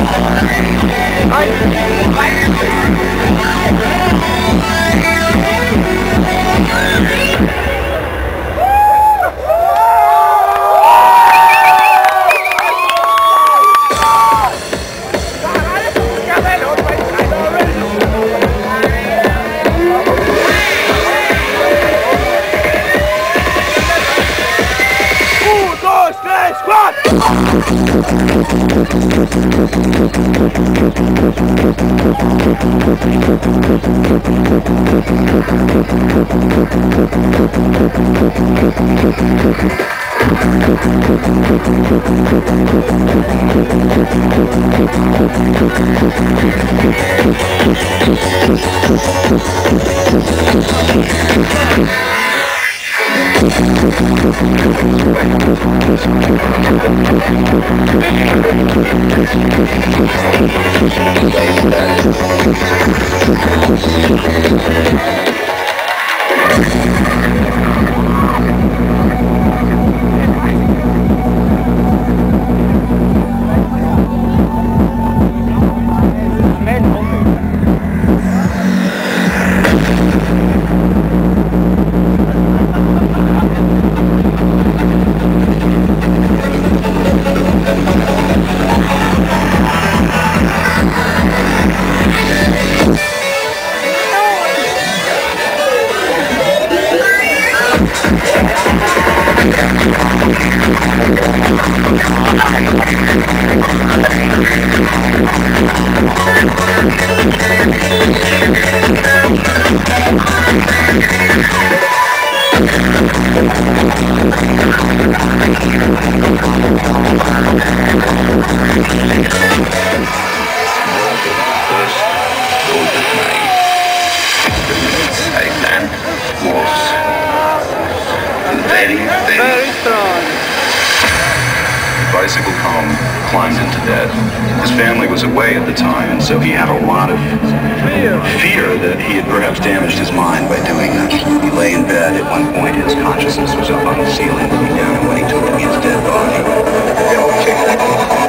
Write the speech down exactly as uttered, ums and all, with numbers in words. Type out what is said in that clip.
Very strong. Bicycle column climbed into bed. His family was away at the time, and so he had a lot of Fear. fear that he had perhaps damaged his mind by doing that. He lay in bed. At one point, his consciousness was up on the ceiling, looking down, and when he took his dead body,